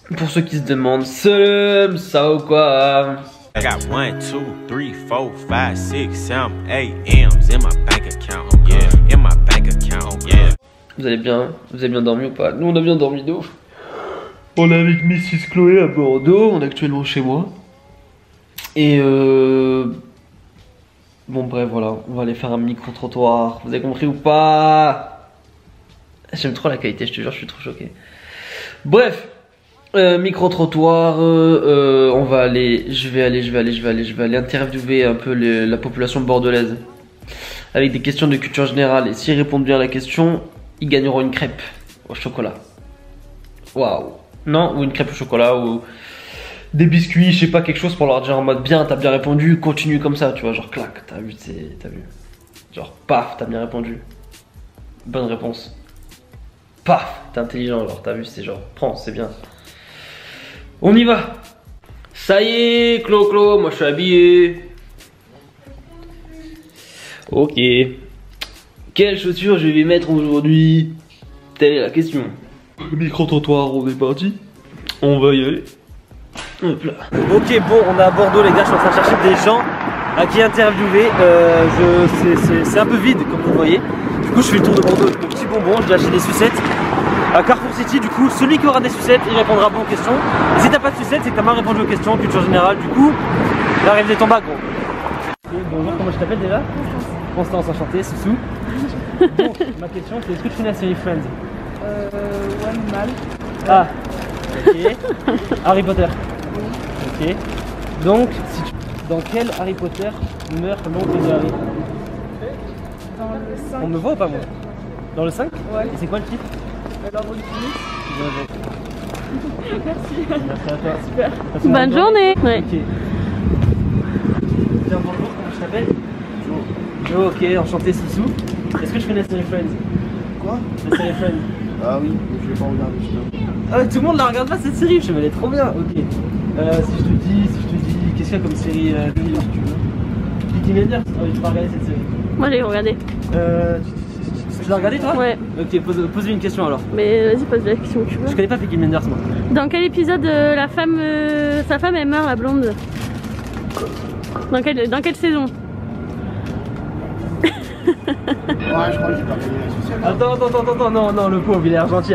Pour ceux qui se demandent, Salam, ça ou quoi? I got 1, 2, 3, 4, 5, 6, 7, 8 M's in my bank account, yeah, in my bank account, yeah. Vous allez bien dormi ou pas? Nous on a bien dormi de ouf. On est avec Mrs Chloé à Bordeaux, on est actuellement chez moi. Et bon bref voilà, on va aller faire un micro-trottoir. Vous avez compris ou pas? J'aime trop la qualité, je te jure, je suis trop choqué. Bref, micro-trottoir, on va aller, je vais aller interviewer un peu la population bordelaise. Avec des questions de culture générale. Et s'ils répondent bien à la question, ils gagneront une crêpe au chocolat. Waouh. Non, ou une crêpe au chocolat, ou des biscuits, je sais pas, quelque chose pour leur dire en mode bien, t'as bien répondu, continue comme ça, tu vois, genre clac, t'as vu, genre paf, t'as bien répondu. Bonne réponse. Paf, t'es intelligent, genre t'as vu, c'est genre, prends, c'est bien. On y va. Ça y est, Clo, moi je suis habillé. Ok. Quelles chaussures je vais mettre aujourd'hui? Telle est la question. Micro-trottoir, on est parti. On va y aller. Hop là. Ok, bon, on est à Bordeaux, les gars. Je suis en train de chercher des gens à qui interviewer. C'est un peu vide, comme vous voyez. Du coup, je fais le tour de Bordeaux avec mon petit bonbon. J'ai acheté des sucettes à Carrefour City. Du coup, celui qui aura des sucettes, il répondra bon aux questions. Et si t'as pas de sucettes, c'est que t'as mal répondu aux questions, culture générale. Du coup, la rêve des tombes gros. Okay, bonjour, comment je t'appelle déjà? Constance, enchantée, Soussou. Bon, ma question c'est est-ce que tu connais la série Friends? Ouais, mal. Ah, ok. Harry Potter? Oui. Ok. Donc, si tu... dans quel Harry Potter meurt l'oncle de Harry? Dans le 5. On me voit ou pas moi? Dans le 5? Ouais. Et c'est quoi le titre? L'ordre du Phénix. Merci. Merci à toi. Super. Bonne journée. Ouais. Ok. Bien, bonjour, comment je t'appelle? Jo, ok, enchanté Soussou. Est-ce que tu connais la série Friends? Quoi? La série Friends. Ah oui, je vais pas regarder, je sais pas. Ah, tout le monde la regarde pas cette série, je sais, mais elle est trop bien. Ok. Si je te dis, qu'est-ce qu'il y a comme série de livres, si tu veux? Peaky Blinders? Ah oui, j'ai pas regardé cette série. Moi j'ai regardé. Tu l'as regardé toi? Ouais. Ok, pose-lui une question alors. Mais vas-y, pose la question que tu veux. Je connais pas Peaky Blinders moi. Dans quel épisode sa femme elle meurt, la blonde? Dans quelle saison? Ouais, je crois que j'ai pas gagné la sociale. Attends, non, le pauvre, il est argentin.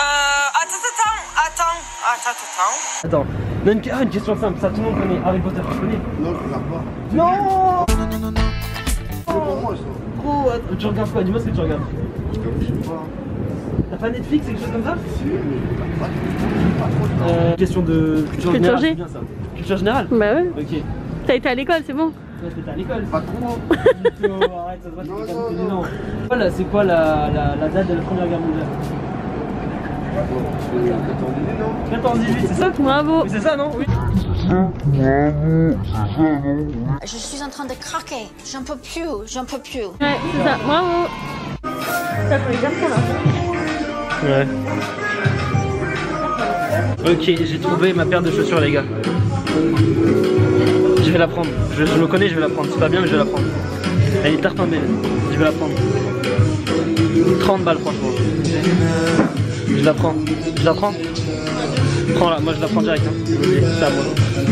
Attends. Non, une question simple, ça tout le monde connaît. Harry Potter, tu connais? Non, je regarde pas. Non. C'est pour moi ça. Gros, tu regardes quoi? Dis-moi ce que tu regardes. Je sais pas. T'as pas Netflix, quelque chose comme ça? Si, mais pas trop. Question de culture générale, G. c'est bien ça. Culture générale? Bah ouais. Ok. T'as été à l'école, c'est bon. Toi, t'étais à l'école? Pas trop. Arrête, ça se voit, tu fais non. Voilà, c'est quoi la date de la Première Guerre mondiale? C'est 14-18, c'est ça? Bravo. Oui, c'est ça, non? Oui. Je suis en train de craquer. J'en peux plus. Ouais, c'est ça. Bravo. Ça pour les garçons là. Ouais. Ok, j'ai trouvé ma paire de chaussures, les gars. Je vais la prendre. Je me connais, je vais la prendre. C'est pas bien, mais je vais la prendre. Elle est tartin belle. Je vais la prendre. 30 balles, franchement. Je la prends. Je la prends. Prends-la, moi je la prends direct. Hein. C'est à moi.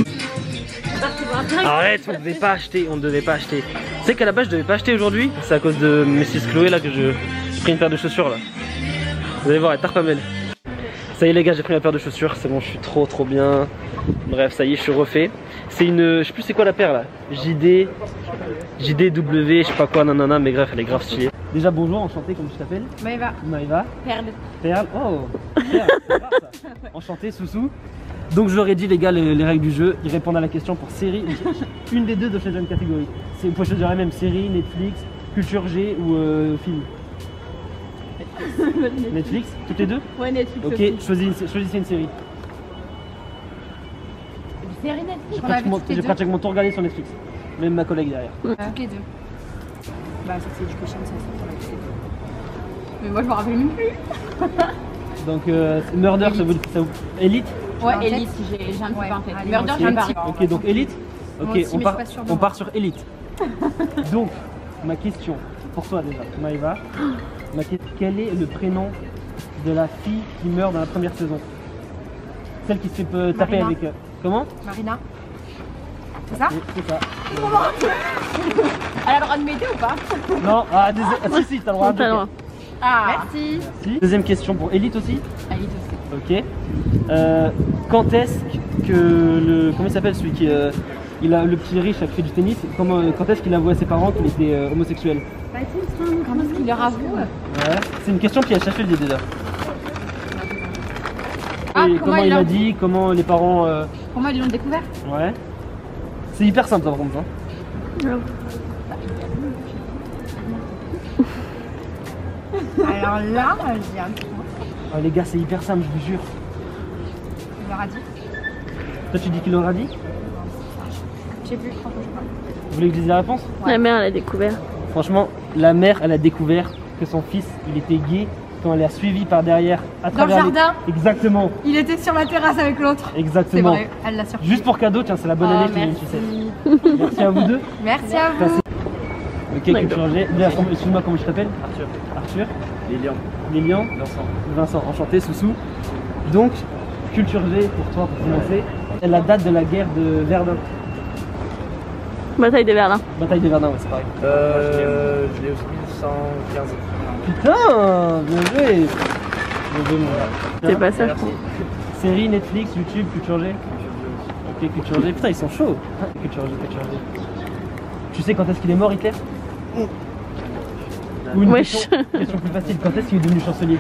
Arrête, on devait pas acheter. Tu sais qu'à la base je devais pas acheter aujourd'hui. C'est à cause de Mrs Chloé là que j'ai pris une paire de chaussures là. Vous allez voir, elle est tartin belle. Ça y est les gars, j'ai pris ma paire de chaussures, c'est bon, je suis trop bien. Bref, ça y est, je suis refait. C'est une, je sais plus c'est quoi la paire là. JDW, je sais pas quoi, nanana, mais bref, elle est grave stylée. Déjà bonjour, enchanté, comment tu t'appelles? Maëva. Perle. Oh, Perle, c'est grave ça. Enchanté, Soussou. Donc je leur ai dit les gars les règles du jeu, ils répondent à la question pour série, une des deux de chaque catégorie. Vous pouvez choisir la même série, Netflix, Culture G ou film. Netflix, toutes les deux? Ouais, Netflix. Ok, choisissez une série. Une série Netflix. J'ai pratiquement tout regardé sur Netflix. Même ma collègue derrière. Toutes les deux. Bah, ça c'est Education, ça c'est pour la. Mais moi je me rappelle même plus. Donc, Murder, ça vous. Elite? Ouais, Elite, j'ai un petit peu en tête. Murder, j'ai un petit peu. Ok, donc Elite? Ok, aussi, on part sur Elite. Donc, ma question pour toi déjà, Maëva. Quel est le prénom de la fille qui meurt dans la première saison? celle qui se fait taper Marina. avec. Comment? Marina. C'est ça? Oui, c'est ça. Elle a le droit de m'aider ou pas? Non, si, t'as le droit. T'as le droit. Ah, merci. Si. Deuxième question pour Elite aussi. Elite aussi. Ok. Quand est-ce que le. Comment il s'appelle celui qui. Il a le petit riche qui fait du tennis. Quand est-ce qu'il avoué à ses parents qu'il était homosexuel? Quand est-ce qu'il leur avoue? Ouais. C'est une question qui a cherché le déjà. Ah, Et comment il a dit, comment les parents. Comment ils l'ont découvert? Ouais. C'est hyper simple ça par contre. Hein. Alors là, j'ai un petit peu. Ah, les gars, c'est hyper simple, je vous jure. Il leur a dit. Toi, tu dis qu'il leur a dit? J'ai vu, franchement, je sais pas. Vous voulez que je dise la réponse? La mère, elle a découvert. Franchement, la mère, elle a découvert que son fils, il était gay quand elle l'a suivi par derrière à travers le jardin. Exactement. Il était sur la terrasse avec l'autre. Exactement. C'est vrai, elle l'a surpris. Juste pour cadeau, tiens, c'est la bonne année, je te merci. dis, tu sais. Merci à vous deux. Merci à vous. Ok, culture G. Excuse-moi, comment je t'appelle? Arthur. Arthur. Lilian. Lilian. Vincent. Vincent, enchanté, Soussou. Donc, culture G pour toi, pour commencer. La date de la guerre de Verdun. Bataille des Verdun. Bataille des Verdun, ouais, c'est pareil. Je l'ai aussi 1115. Putain, bien joué. Bien joué, mon gars. C'est pas ça, je crois. Série, Netflix, YouTube, culture G. Ok, culture G. Putain, ils sont chauds. Culture G, culture G. Tu sais quand est-ce qu'il est mort, Hitler? Ou une Wesh. question plus facile, quand est-ce qu'il est devenu chancelier?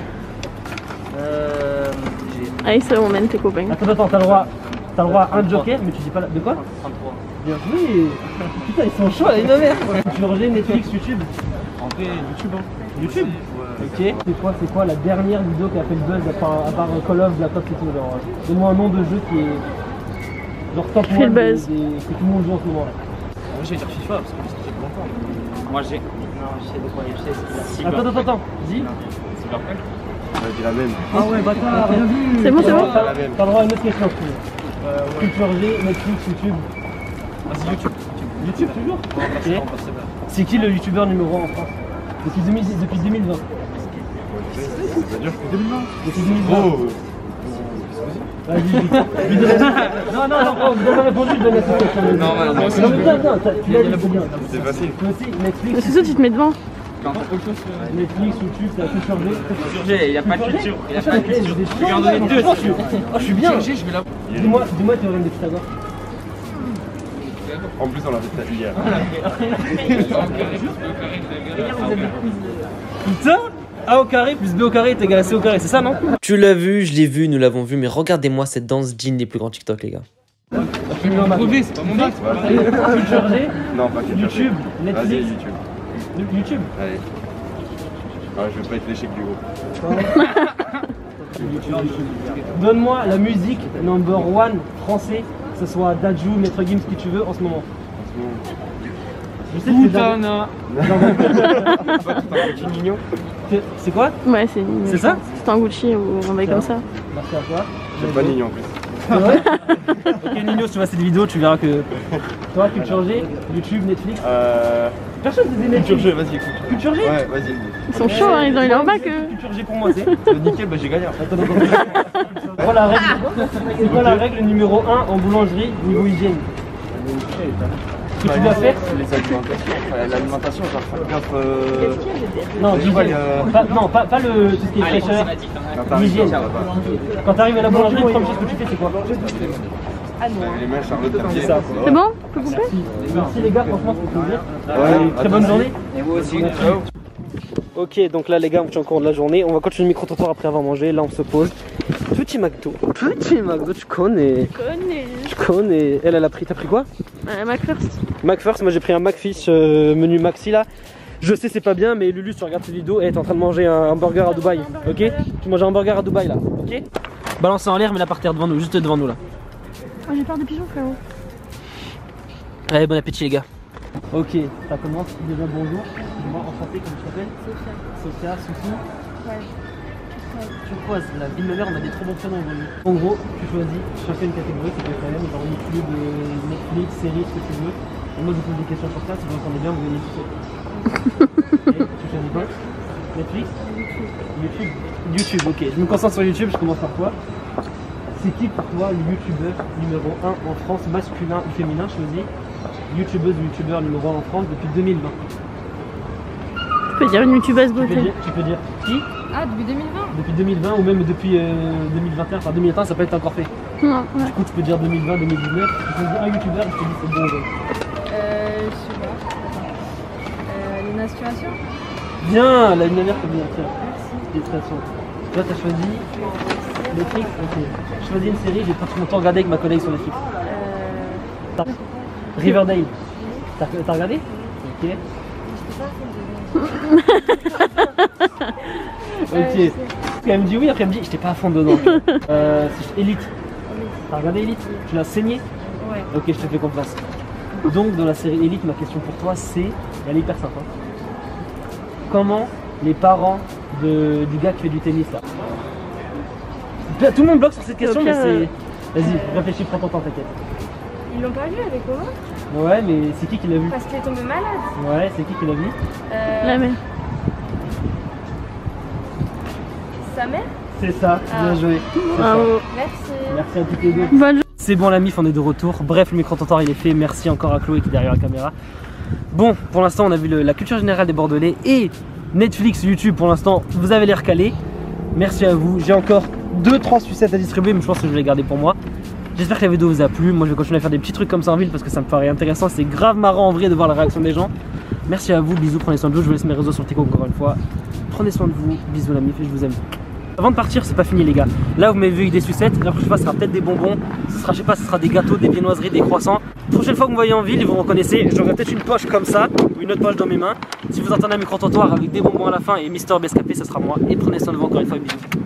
Allez, c'est bon, mène tes copains. Attends, t'as le droit à un joker, mais tu dis pas la... De quoi? 33. Bien joué. Putain, ils sont chauds, là, ma mère. Culture G, Netflix, YouTube. En vrai, YouTube, hein. YouTube? Ok. C'est quoi la dernière vidéo qui a fait le buzz à part Call of, Black Ops et tout? Genre, donne-moi un nom de jeu qui est... Genre top Fait le 1 buzz. que tout le monde joue en ce moment là. Moi, j'ai dire FIFA parce que c'était longtemps. Moi, j'ai. Non, je sais de quoi il y a. Attends, dis. Cyberpunk. On a dit la même. Ah ouais, bâtard, bien vu. C'est bon, c'est bon. T'as le droit à une autre question. Culture G, Netflix, YouTube. Vas-y, YouTube. YouTube toujours? Ok. Ok. C'est qui le youtubeur numéro 1 en France? Depuis 2020. Ça veut dire 2020. Depuis 2020. Oh. Vas-y, non, vous avez répondu, je donne la question. Non, moi aussi. Non, tu l'as dit, c'est bien. C'est facile. Toi aussi, Netflix. Parce que ça, tu te mets devant. Netflix, YouTube, c'est la culture G. Il n'y a pas de culture. Il n'y a pas de culture. Je vais en donner deux. Je suis bien. Je vais la. Dis-moi, théorème de Pythagore. En plus, on l'a fait ça hier. Putain, A au carré plus B au carré est égal à C au carré, c'est ça, non? Tu l'as vu, je l'ai vu, nous l'avons vu, mais regardez-moi cette danse digne des plus grands TikTok, les gars. C'est pas mon max. Culture G, Non, pas culture. YouTube, Vas-y, Netflix, YouTube. YouTube. Allez. Ouais, je vais pas être l'échec du gros. Donne-moi la musique number 1 français, que ce soit Dadju, Maître Gims, qui tu veux en ce moment. Je sais que c'est quoi? Ouais, C'est ça? C'est un Gucci ou un bail comme ça. Merci à toi. J'aime pas Nignon en plus. C'est vrai? Ok Nino, si tu vois cette vidéo, tu verras que toi, Culture G, YouTube, Netflix. Personne ne disait Culture Netflix. G, vas-y, écoute. Culture G? Ouais, vas-y. Ils sont chauds, hein, ils ont eu leur bac. Culture G pour moi, c'est. Nickel, bah j'ai gagné. C'est quoi la règle? C'est quoi la règle numéro 1 en boulangerie niveau hygiène? Ce que tu dois faire? Les alimentations. L'alimentation, genre faire gaffe. Non, d'hygiène. Pas le tout ce qui est fraîcheur. L'hygiène. Quand tu arrives à la boulangerie, la première chose que tu fais, c'est quoi? Les mains, Charlotte, C'est ça. C'est bon? On peut couper? Merci les gars, franchement, c'est plaisir. Ouais, Très bonne journée. Et vous aussi. Ciao. Ok, donc là les gars, on est en cours de la journée. On va continuer le micro-trottoir après avoir mangé. Là, on se pose. Petit McDo. Petit McDo, tu connais. Je connais. Elle a pris. T'as pris quoi? McFirst. McFirst, moi j'ai pris un McFish menu maxi là. Je sais c'est pas bien, mais Lulu, tu regardes cette vidéo et elle est en train de manger un burger à Dubaï. Ok? Tu manges un burger à Dubaï là. Ok? Balance en l'air, mais là par terre devant nous, juste devant nous là. Oh, j'ai peur des pigeons, frérot. Allez, bon appétit les gars. Ok, ça commence. Déjà bonjour. Moi, enchanté, comment tu t'appelles? Sophia, Soussou. Ouais. Turquoise, la ville de mer, on a des très bons prénoms aujourd'hui. En gros, tu choisis chacune une catégorie, c'est quand même genre YouTube, Netflix, série, ce que tu veux. Et moi je vous pose des questions sur ça, si vous entendez bien, vous gagnez tout seul. Ok, tu choisis quoi? Netflix? YouTube. YouTube, ok. Je me concentre sur YouTube, je commence par toi. C'est qui pour toi le youtubeur numéro 1 en France, masculin ou féminin, choisi youtubeuse ou youtubeur numéro 1 en France depuis 2020? Tu peux dire une youtubeuse beauté. Tu peux dire qui? Ah, depuis 2020? Depuis 2020 ou même depuis 2021. Enfin 2021 ça peut être encore fait. Non, ouais. Du coup tu peux dire 2020, 2019. Tu peux dire un youtubeur, je te dis c'est bon. Ouais. Je sais pas. Lena Situation? Bien, la une dernière comme bien, tiens. Félicitations. Toi t'as choisi Netflix? Ok. J'ai choisi une série, j'ai pas tout mon temps regardé avec ma collègue sur Netflix. Riverdale. T'as regardé? Ok. Ok. Elle me dit oui, après elle me dit j'étais pas à fond dedans. C'est Elite. T'as regardé Elite? Tu l'as saigné? Ouais. Ok, je te fais confiance. Donc dans la série Elite, ma question pour toi c'est, elle est hyper simple. Hein. Comment les parents du gars qui fait du tennis là? Tout le monde bloque sur cette question, mais c'est... Vas-y, réfléchis, prends ton temps, t'inquiète. Ils l'ont pas vu avec comment? Ouais, mais c'est qui l'a vu? Parce qu'il est tombé malade. Ouais, c'est qui l'a vu? La mère. Sa mère? C'est ça, bien joué. C'est ça. Bravo. Merci. Merci à toutes les deux. Bonne journée. C'est bon la mif, on est de retour. Bref, le micro-trottoir il est fait. Merci encore à Chloé qui est derrière la caméra. Bon, pour l'instant on a vu la culture générale des Bordelais et Netflix, YouTube pour l'instant, vous avez l'air calé. Merci à vous. J'ai encore 2-3 sucettes à distribuer, mais je pense que je vais les garder pour moi. J'espère que la vidéo vous a plu. Moi je vais continuer à faire des petits trucs comme ça en ville parce que ça me paraît intéressant. C'est grave marrant en vrai de voir la réaction des gens. Merci à vous, bisous, prenez soin de vous. Je vous laisse mes réseaux sur TikTok encore une fois. Prenez soin de vous, bisous la mif et je vous aime. Avant de partir, c'est pas fini les gars. Là vous m'avez vu avec des sucettes, la prochaine fois ce sera peut-être des bonbons, ce sera, je sais pas, ce sera des gâteaux, des viennoiseries, des croissants. La prochaine fois que vous me voyez en ville et vous me reconnaissez, j'aurai peut-être une poche comme ça, ou une autre poche dans mes mains. Si vous entendez un micro-trottoir avec des bonbons à la fin et Mister Bescapé, ça sera moi. Et prenez soin de vous encore une fois, bisous.